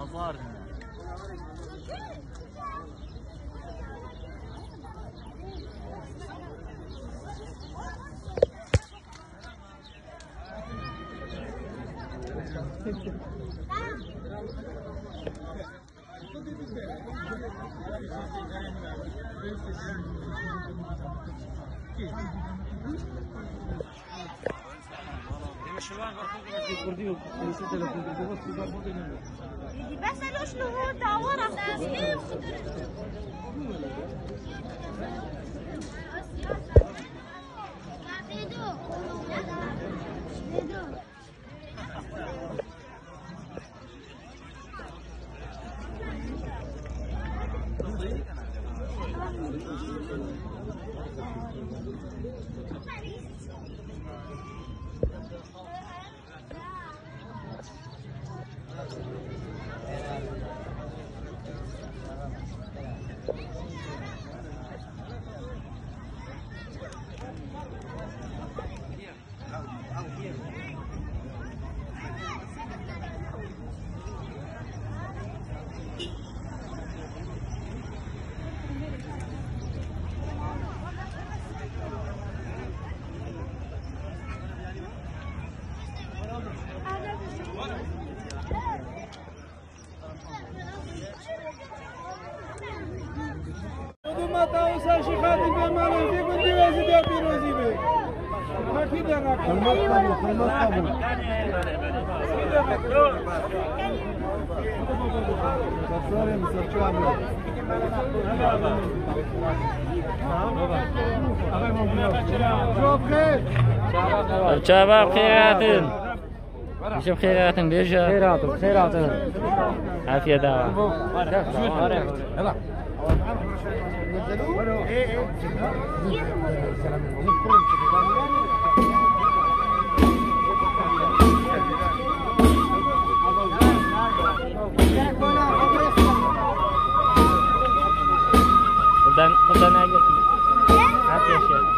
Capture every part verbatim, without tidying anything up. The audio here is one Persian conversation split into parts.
صار بس له شنو هو دعوره كيف شباب خيرات نشوف خيرات بيجا خيرات خيرات عافية دعوة خدان خدان عافية عافية شيخ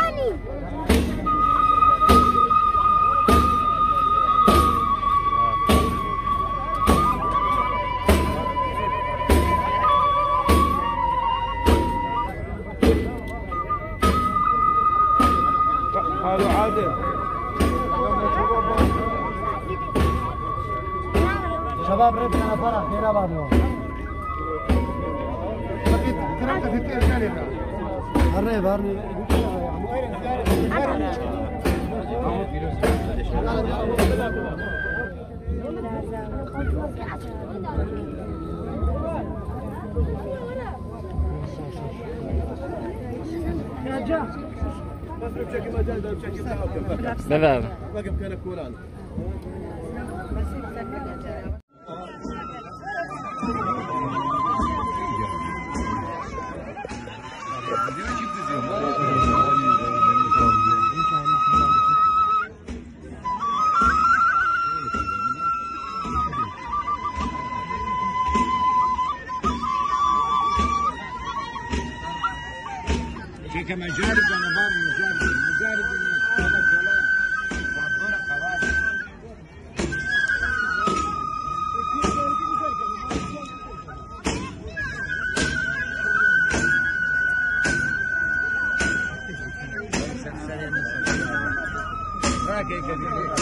حالو عادل شباب ردنا برا خير بعضهم كرامتك في الثالث هرب هرب بلال واقف كان كولان كما جارب انا بار مجارب مجارب ولا صابوره خلاص راكي كده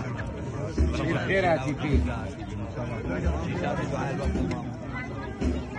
خير هاتي فيك